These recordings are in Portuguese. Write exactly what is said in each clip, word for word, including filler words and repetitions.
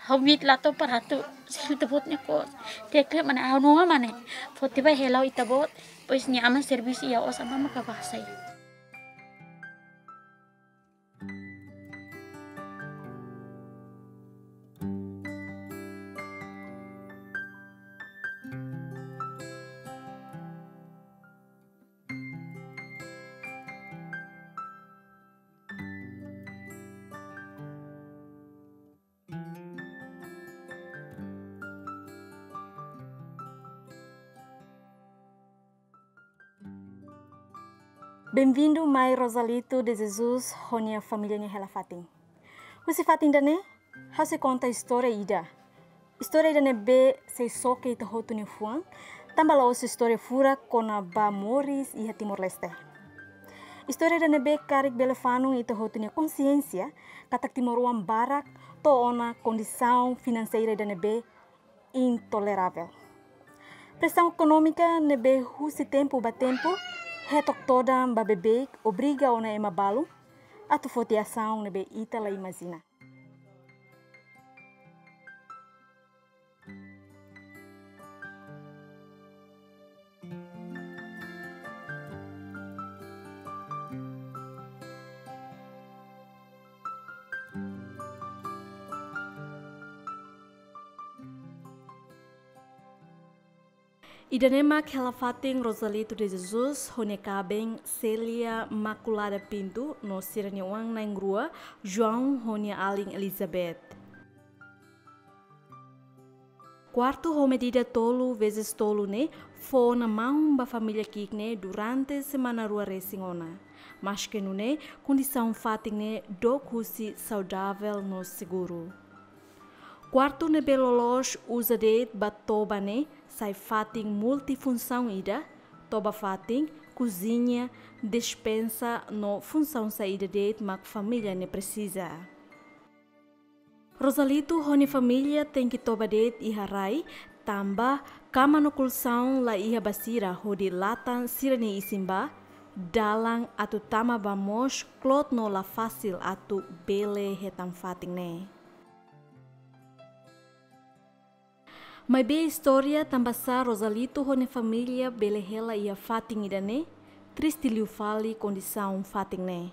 Hawit lato paratu sil tebot ne ko tekle mana anu mane fotiba helau itabot pois nyama servis ia os ama maka bahasa. Bem-vindo, Mai Rosalito de Jesus, honia família Hela Fatin. Você Fatin dane, você conta a história ida. História ida nebe sei só que ita hotu ni fuan, tambah laos história fura kona ba Moris e Timor Leste. História ida nebe karik belefanu ita hotu ni consciência, katak Timoruan barak to ona condição financeira ida nebe intolerável. Pressão econômica nebe husi tempo ba tempo, retok toda ba bebê obriga ona ema balu, atu fotiação nebe ita la imagina. Idanema Hela Fatin Rosalito de Jesus, honekabeng Celia Maculada Pinto, no Siraniwang na Ngrua, João Honia Aling Elizabeth. Quarto homedida tolo vezes tolo ne, fo na mão ba família kikne durante semana rua resingona. Mas que nune, condição fatin ne do kusi saudável no seguro. Quarto ne belolosh usa de batoba ne, sai fatin multifunção ida, toba fatin, cozinha, despensa no função saída de mak família ne precisa. Rosalito honi família tem que toba de iharai, tamba kama no kulsão la iha basira hodi latan sirani isimba, dalang atu tama bamos klot no la fácil atu bele hetam fatin ne. Mai be história tambasa Rosalito hone família belehela ia fating idane, triste liu fali condição fating ne.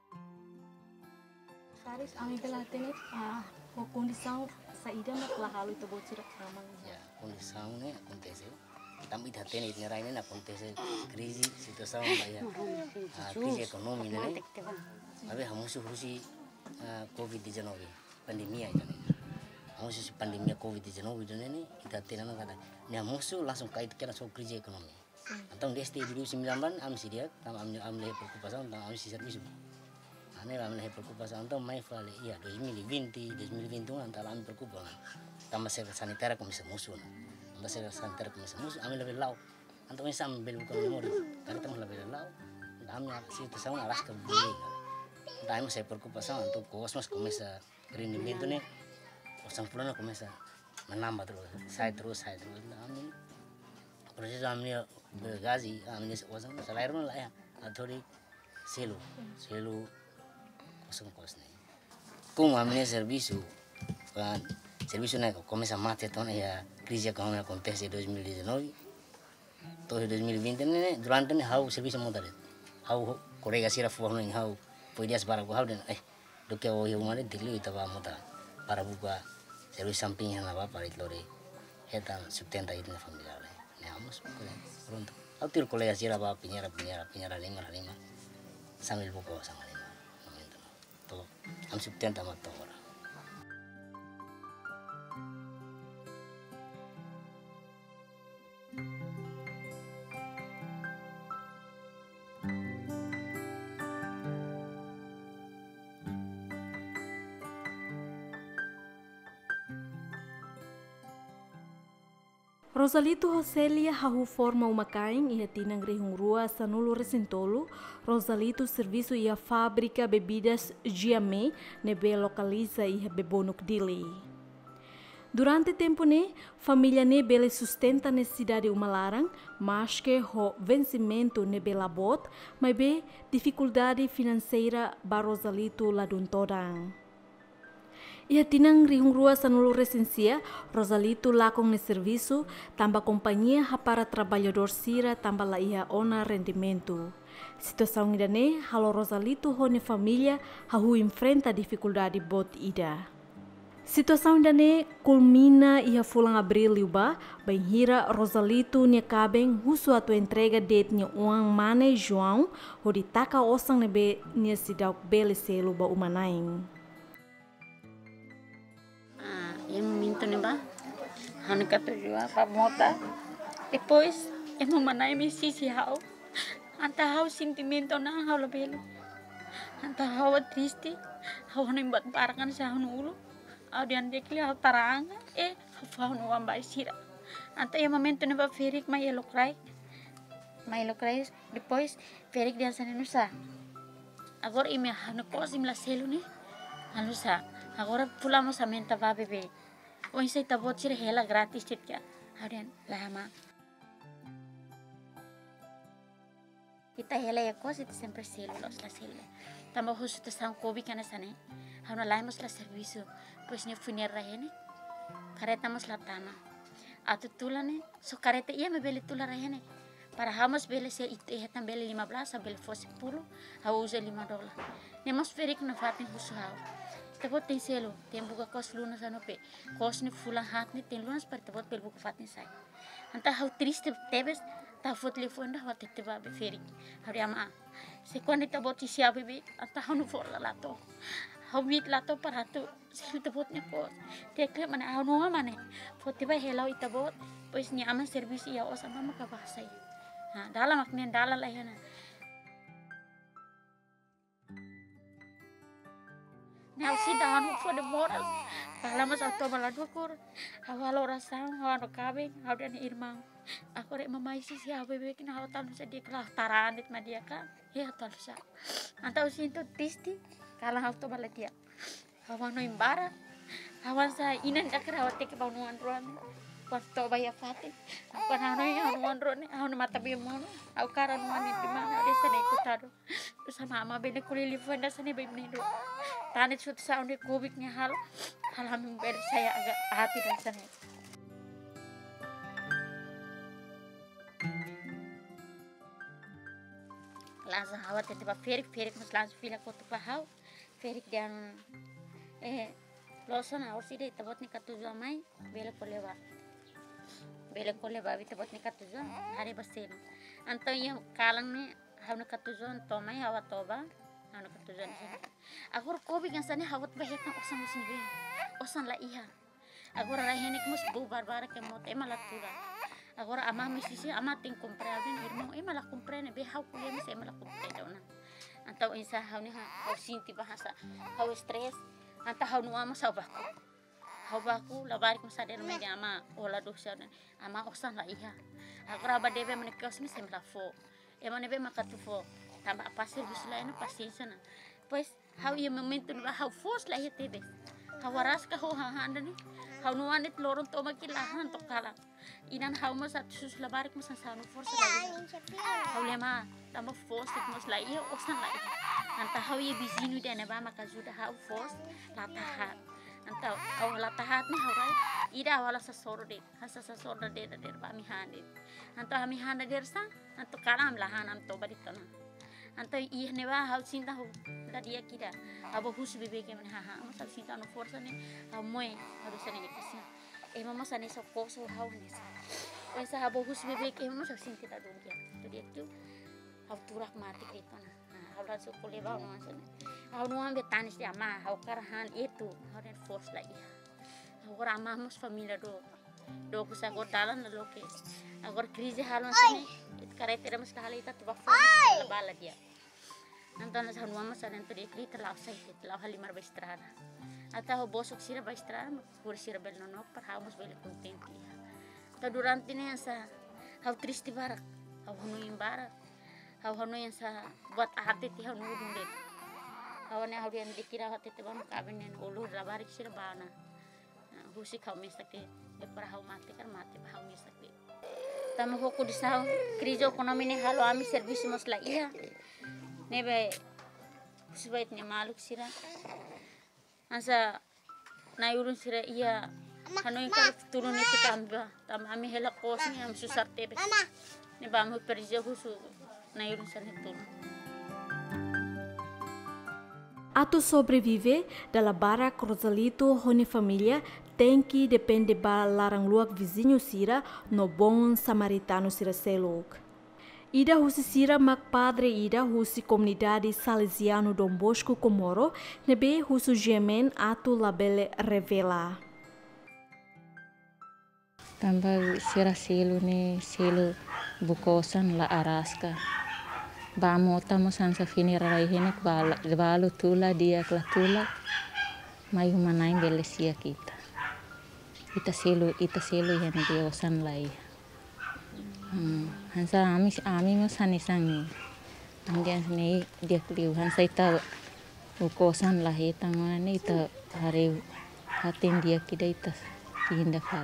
Saris ami belatene ah condição saída na plahalo itu bocira ramang. Ya, condição ne acontece. Também tá tendo ini raine na acontece crise situação ya. Ah, crise ekonomi ne. Abi hamusu husi covid diecinueve pandemia itu. Musuh si pandemi covid diecinueve itu nih kita tenan kata nih musuh langsung kait kena soal krisis ekonomi. Antong dia stay dulu sembilan bulan am si dia tam am am leh perkupasan tam am si servis. Ane am leh perkupasan antong mai fale iya dua ribu vinte dua ribu vinte un antara am perkupasan tam masih sanitara komisi musuh. Masih sanitara komisi musuh am lebih lau. Antong sam bel bukan memori. Karena tam lebih lau. Am si itu sama aras ke bumi. Tam masih perkupasan untuk kosmos komisi rendement nih. Sampulnya komesa menambah terus, saya terus, saya terus. Amin. Proses amnya bergazi, amnya wasang selain lah ya, atau di selu, selu kosong kos nih. Kung amnya servisu, kan servisu nih komesa mati tahun ya krisis ekonomi kontes dua ribu diecinueve, tahun dua ribu vinte nih durante nih hau servisu modal, hau kolega sira fuang nih hau, podias barang hau dan eh doke oh yang mana dulu itu apa modal, para buka servis sampingnya apa para lori, kita subtenda itu na familia le, nih amus pronto, autir kolega sira apa pinyara pinyara pinyara lima lima, sambil buka sama lima, momento, to am subtenda matto ora. Rosalito Roselia hahu forma uma kain e tinang rehung rua sanulu resintolo. Rosalito serviço e a fábrica bebidas Giame nebe localiza e bebonuk dili. Durante tempo ne, família ne bele sustenta na cidade Umalarang, mas que o vencimento ne bela bot, mas be dificuldade financeira ba Rosalito ladun todang. Ia tinang rihung rua sanulu resensia, Rosalito lakong ne serviço, tamba companhia para trabalhador sira tamba la ia ona rendimento. Situação ida ne, halo Rosalito hone família, hahu enfrenta dificuldade bot ida. Situação ida ne, culmina ia fulang abril liuba, banhira Rosalito nia kabeng husu atu entrega det nia uang mane João, hodi taka osang nebe nia sidauk bele selu ba umanaing. Eu minto ne ba, hanu kata jua pa mota. Depois, eu manai me sisi hau. Anta hau sentimento na hau labelo. Anta hau triste, hau hanu imbat parakan sa hanu ulu. Au dian dekli hau taranga, eh hau hanu ambai sira. Anta eu momento ne ba ferik mai elokrai. Mai elokrai, depois ferik dia sana nusa. Agora ime hanu kosim la selu ne. Hanu sa. Agora pulamos a menta va bebê. O isso tá bom tirar ela grátis tirar. Harian lama. Kita ela é coisa de sempre células la célula. Tamo hoje te são covid que nessa né. Hana laimos la serviço. Pois ne funera hene. Caretamos la tama. Atu tula ne. So careta ia me beli tula hene. Para hamos beli se itu ia também lima belas, beli fosse pulo. Hau usa lima dolar. Nemos ferik na fatin husu hau. Tebot tem selo, tem buka kos lunas ano pe, kos ni fulang hat ni tem lunas per tebot pel buka fatin sai. Anta hau triste tebes, ta fot telefon dah wat teba be feri. Hari ama, se quando tebot ti sia bebe, anta hau nu for la lato. Hau bit lato para tu, sel tebot ni kos. Tekle mana hau nu mana, fot teba helau itabot, pois ni ama servis ia os ama maka bahasa. Ha, dalam maknen dalam lah ya na. Now si dahanu for the moral. Kalama sa to balado kur. Hawalo rasang, hawano kabing, hawdan irmang. Ako re mamay si siya bebe kina hawtan sa di kala taranit madia ka. He hatol sa. Antaw sinto tisti kala hawto baladia. Hawano imbara. Hawan sa inan dakra hawate ke baunuan ruan. Pasto baya fati. Panano ya hanuan ruan, hawno matabi mo. Aw karan man di mana desa na ikutado. Sama ama bene kulili fanda sa ni bebe nido. Tanit shoot sound kubik niya hal halamin bel saya agak hati dan sana. Langsung hawa tiba ferik ferik mus langsung fila kotu pahau ferik dan eh loson awal sih deh tebot nih katujuan mai bela koleba bela koleba bi tebot nih katujuan hari besin anto yang kalang nih hawa katujuan tomai hawa toba hawa katujuan sih. Agora kobi kan sana hawat bahek kan osan musim be osan la iha agora rahenik mus bu barbara ke mot ema la tura agora ama misisi ama ting comprar ben irmão ema la comprar ne be hau kulia mis ema la comprar dona antau insa hau ni hau sinti bahasa hau stress anta hau nu ama sa baku hau baku la barik mas ada me ama ola dosa ama osan la iha agora ba debe menikos mis ema la fo ema nebe makatu fo tambah pasir bisulaina pasinsana pois hau ia momento ba hau fos la ia tebe hau waras ka ho hahanda ni hau nuanit lorong to makilahan to kala inan hau mas at sus la barik mas sanu forsa la hau lema tamba fos it mas la ia osan la ia anta hau ia bizinu de ba makazuda hau fos la tahat anta hau la tahat ni hau rai ida wala sa soro de hasa sa soro de de ba mi hande anta mi hande dersa anto kalam la hanam to baritana anta ih ne ba hau cinta hau la dia kira abo hus bebe ke ha ha mas cinta no forsa ne hau moe harus ne kasi e mama sa ne so koso hau ne sa o sa abo hus bebe ke mama sa cinta ta don dia to dia tu hau turak mati itu na hau la so kole ba no sa hau no ambe tanis dia ma hau karahan itu hau ne force la ia hau rama mus familia do do ku sa godalan lo ke agora crise halon sa ne karete mas kahali ta tu ba force la bala dia Nanti sa hanuma sa nanti dia kli terlalu sakit, terlalu halimar bestrada. Atau bosok sira bestrada, kur sira bel nonok, par hamus bel konten dia. Ta durante ne sa hau triste barak, hau hanu yang barak, hau hanu yang sa buat hati ti hau nudung det. Hau ne hau yang dikira hati ti bang kabin nen ulu la barik sira bana. Husik hau mesake, de par hau mati kar mati hau mesake. Tamu hoku disau krizo ekonomi ne halo ami servis mos la iya. Nebe subait ni maluk sira asa na urun sira iya hanu ingkar turun itu kamba tam ami hela kosni am susar tebe ne bamu perja husu na urun sira turun. Atu sobrevive dalam barak Rosalito honi família tem que depende ba larang luak vizinho sira no bom samaritano sira seluk. Ida husi sira mak padre ida husi comunidade salesiano Dom Bosco Comoro nebe husu gemen atu labele revela. Tambah sira selu ne selu bukosan la araska. Bamo tamo sansa finira raihenek bala balu tula dia kla tula mai humanain belesia kita. Ita selu ita selu hene dia osan lai. Hmm, hansa ami ami mo sanisangi. Andian sini dia kliu hansa ita bukosan lah ita ngane ita hari hatin dia kida ita hinda fal.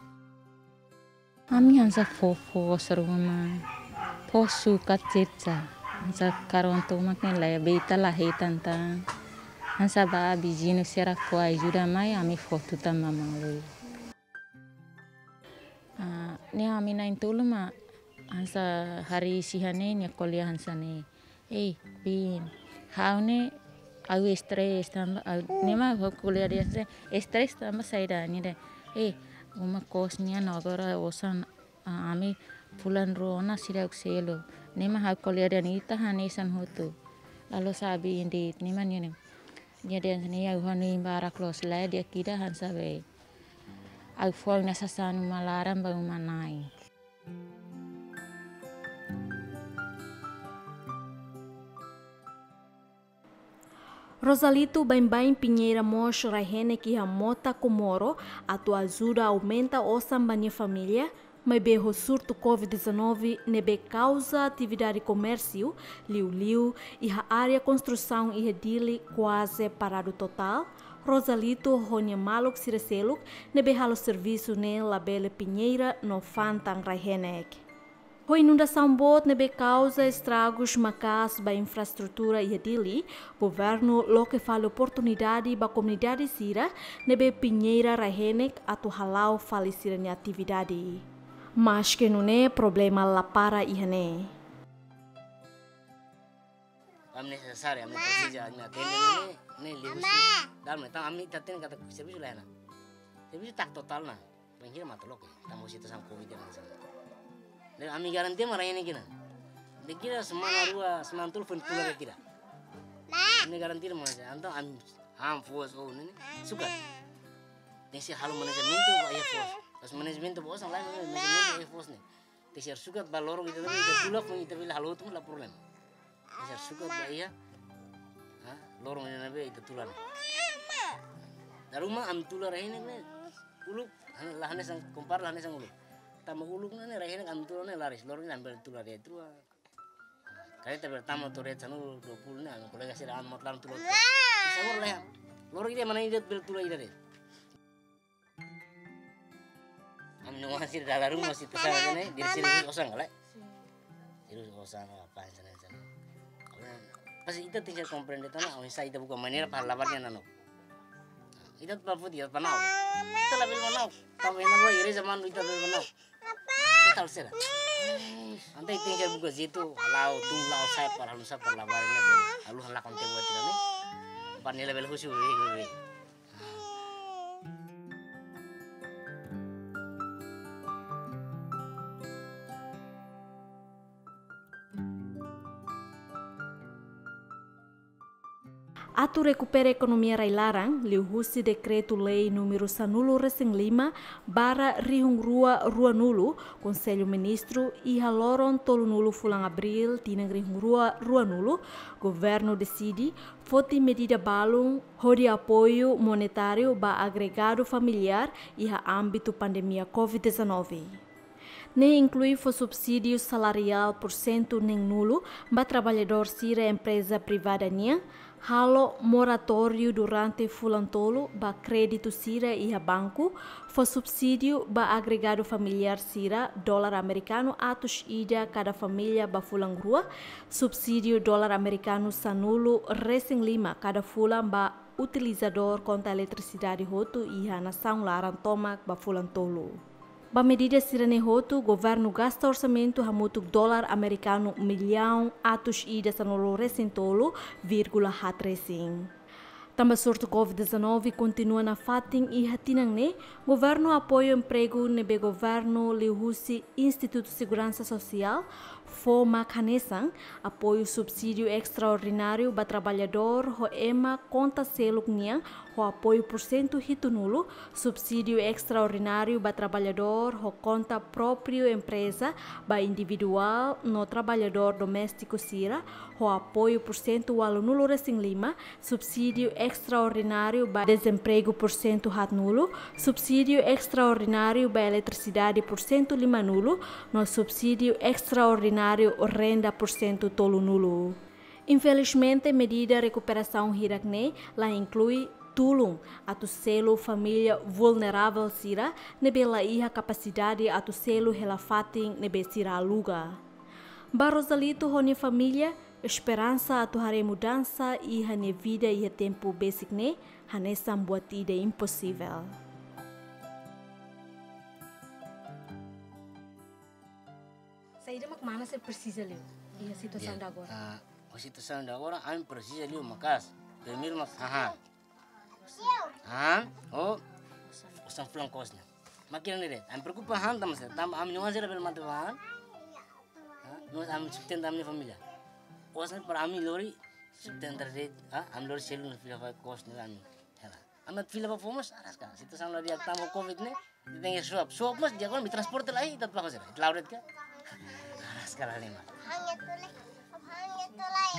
Ami hansa fofo seruma posu kacetsa. Hansa karon tu makne la beita la tantang. Hansa ba bijino sera kuai juda mai ami foto tama malu. Ah, ne ami nain tulu ma hansa hari sihane nya kuliah hansa ne. Eh, bin. Haune au stres tamba ne ma kuliah dia stres stres tamba saida ni de. Eh, uma kosnya nagara osan ami pulan rona sira selo. Nema hau kuliah dan ita hanesan hotu. Lalu sabi indi nema ni dia dia sini au hanu barak los la dia kida hansa be. Au fol nasasan malaran bau manai. Rosalito Bain-Bain Pinheira Mosh Rahene que Mota Comoro atu ajuda aumenta o sambanya família, mas berro surto covid dezenove nebe causa atividade comércio, liu-liu e a área construção e redile quase parado total. Rosalito honya maluk siraseluk nebe halo serviço ne labele Pinheira no Fantang Rahenek. A inundação bot nebe causa estragos macas ba infraestrutura e redili, governo lo que fala oportunidade ba comunidade sira nebe Pinheira Rahenek atu halau falecida ni atividade. Mas que não é problema lá para ihane. Am necessário, am precisa, am atende ne ne livros. Dal me tang ami taten kata serviço lá na. Serviço tak total na. Pinheira matolok. Tamo situação covid na sana. Ne ami garanti mara ini kina. De kira semana rua semantul fun pula kira. Ne garanti mana saja. Anto am am force oh ne suka. Nesi halu manajemen tu ba ya force. Pas manajemen tu bos lain manajemen tu force ne. Tisar suka ba lorong itu tapi itu tulak pun itu bila halu tu lah problem. Tisar suka ba ya. Ha lorong ini nabe itu tular. Daruma am tular ini ne. Uluk lahane sang kompar lahane sang uluk. Tama uluk ne rahene am tular ne laris lorong ini ambil tular dia tu. Kaya tapi pertama tu red sanu dua puluh ne am kolega sira am motlan tular. Sabor lah. Lorong ini mana ini ber tular ini. Amno masih dalam rumah masih terasa ni diri sini kosong lah. Sini kosong apa sana sana. Pas itu tinggal komprehend itu na, saya itu bukan manera pahlawannya nano. Itu apa dia panau. Itu lebih panau. Tahu yang apa iri zaman itu lebih panau. Total sera. Ante tinggal buka situ, halau tunglau saya parhalun saya parlawarnya belum. Halu halak konten buat itu ni. Panel level khusus ni. Atu recupera economia railarang, liu husi decreto lei número sanulu resing lima bara rihung rua rua nulu, Conselho Ministro e haloron tolu nulu fulang abril tinang rihung rua rua nulu, governo decide foti medida balung hodi apoio monetário ba agregado familiar e ha âmbito pandemia covid dezenove. Ne inclui o subsídio salarial por cento nem nulo ba trabalhador sira empresa privada nia, halo moratório durante fulantolo ba crédito sira e a banco, fo subsídio ba agregado familiar sira dólar americano atus ida cada família ba fulang rua, subsídio dólar americano sanulo resing lima cada fulang ba utilizador conta eletricidade hotu iha nação larang tomak bafulan tolo. Ba medida sirane hotu, governo gasta orçamento hamutuk dólar americano milhão atos ida sanolo recentolo, vírgula hat racing. Também surto covid dezenove continua na fating e hatinang ne, governo apoio emprego nebe governo lihusi Instituto de Segurança Social, FOMA Canesang, apoio subsídio extraordinário para trabalhador, ho ema conta seluk niang, ho apoio por cento hito nulo, subsídio extraordinário para trabalhador, ho conta próprio empresa, para individual, no trabalhador doméstico sira, ho apoio por cento walo nulo resing lima, subsídio extraordinário para desemprego por cento hat nulo, subsídio extraordinário para eletricidade por cento lima nulo, no subsídio extraordinário renda por cento tolo nulo. Infelizmente, medida recuperação hirakne lá inclui tulung atau selo família vulnerável sira nebe la iha capacidade atau selo helafating nebe sira aluga. Barosalito honi família esperança atau hari mudança iha ne vida iha tempo basic ne hanesam buat ide impossível. Saída mak mana você precisa ler a situação de agora? A situação de agora, a gente precisa ler uma casa. Primeiro, mas haha, ah, oh, usang flankosnya. Makin ni deh, a gente preocupa han também, tam a gente não azera pelo matavan, nós a gente sustenta a minha família. Osan para a gente lori sustenta deh, ah, a gente lori selu nos filha vai cost ni a gente. A gente filha vai fomos, aras kan. Situação lá dia tamu covid ni, dia swab, swab mas dia kan transporte lagi, tak apa azera. Lauret kan? Sekarang lima. Hanya tulai, hanya tulai.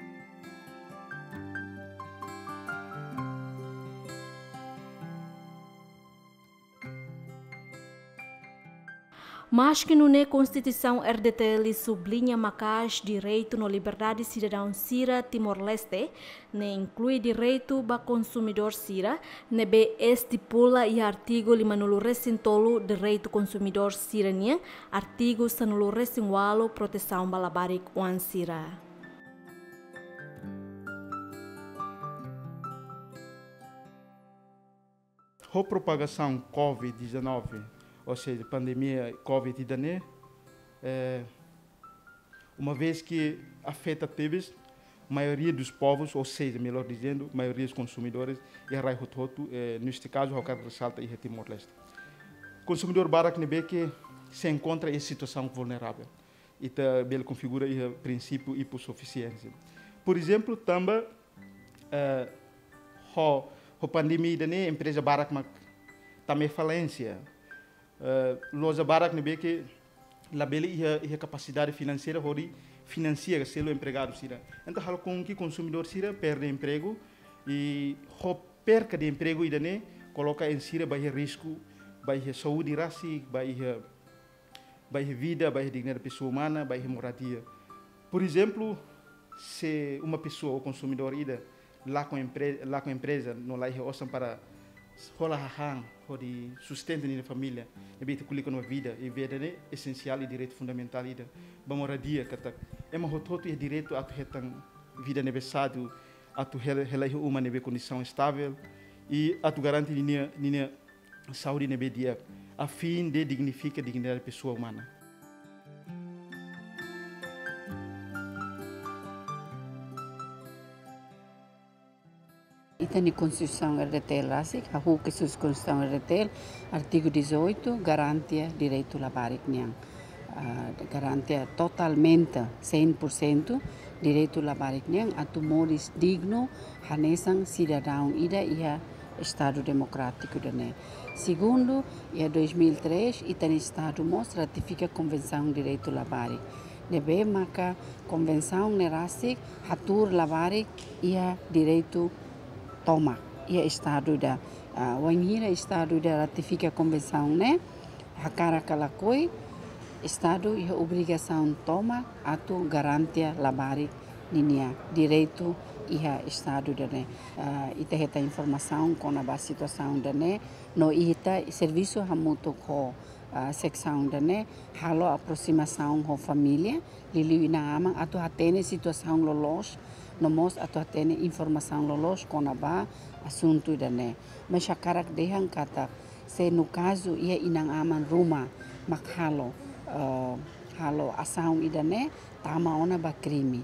Mas que não é Constituição R D T L sublinha macas direito na liberdade cidadão sira Timor-Leste, ne inclui direito ba consumidor sira, ne be estipula e artigo lima nulu recintolo direito consumidor sira nia, artigo sanulu recinwalo proteção balabarik wan sira. A propagação covid dezenove, ou seja, pandemia covid dezenove, é, uma vez que afeta todos, a maioria dos povos, ou seja, melhor dizendo, a maioria dos consumidores, e a Raihototo, é, neste caso, o caso ressalta e Timor-Leste. O consumidor barak nebe que se encontra em situação vulnerável e também configura o princípio de hipossuficiência. Por exemplo, também é, a pandemia dezenove, a empresa barak também falência. Uh, loja barak nebe que labele ia a capacidade financeira hori financia selo empregado sira. Então hal com que consumidor sira perde emprego e ho perca de emprego e dane coloca em sira baia risco, baia saúde rasi, baia baia vida, baia dignidade pessoa humana, baia moradia. Por exemplo, se uma pessoa ou consumidor ida lá com empresa, lá com empresa no lá ia osam para rola hang de sustento na família, e bem que uma vida e vida é essencial e direito fundamental ida, ba moradia kata, é uma rototo e direito a tu retang vida necessário, a tu relai uma nebe condição estável e a tu garante linha linha saúde nebe dia, a fim de dignificar a dignidade da pessoa humana. Ita ni Constituição R D T L rasik, a hu que sus Constituição R D T L, artigo dezoito, garantia direito labarik niang. Uh, garantia totalmente, cem por cento, direito labarik niang, atu modis digno, hanesang cidadão ida ia Estado Democrático dane. Segundo, ia dois mil e três, ita ni Estado mos ratifica a Convenção de Direito Labarik. Nebe maka Convenção nerasik, hatur labarik ia direito toma, ia Estado da uh, wangira Estado da ratifica a convenção, né? Hakara kalakoi, Estado ia obrigação toma atu garantia labari ninia direito ia Estado da né. Uh, ita heta informação com a base situação da né, no ita serviço hamuto ko uh, secção da né, halo aproximação com família, lili ina amang atu hatene situação lolos nomos atau tene informação lolos konaba assunto idane. Mas chakarak dehan kata se no caso ia inang aman rumah mak halo uh, halo asaung idane tama ona ba crime.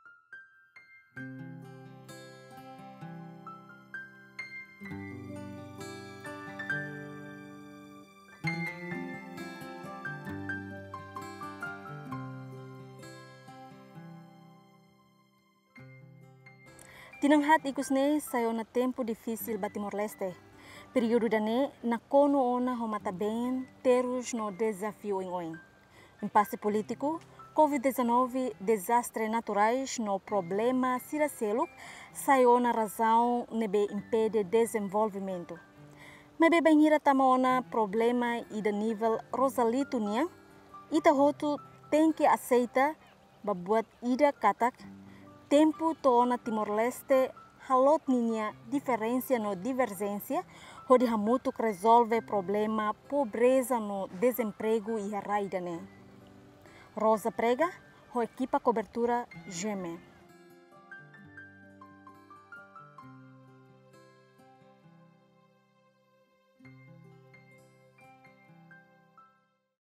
Tinanghat ikusne sayo na tempo difícil ba Timor-Leste. Período dane na kono ona homata bem terus no desafio em oin. Impasse político, covid dezenove, desastres naturais no problema siraseluk sayo na razão nebe impede desenvolvimento. Mebe banhira tamaona problema e de nível Rosalito nia, ita hotu tem que aceita babuat ida katak tempo toona Timor-Leste halot ninya diferença no divergência, onde hamutu resolve problema pobreza no desemprego e a raidane. Rosa Prega, ho equipa cobertura Geme.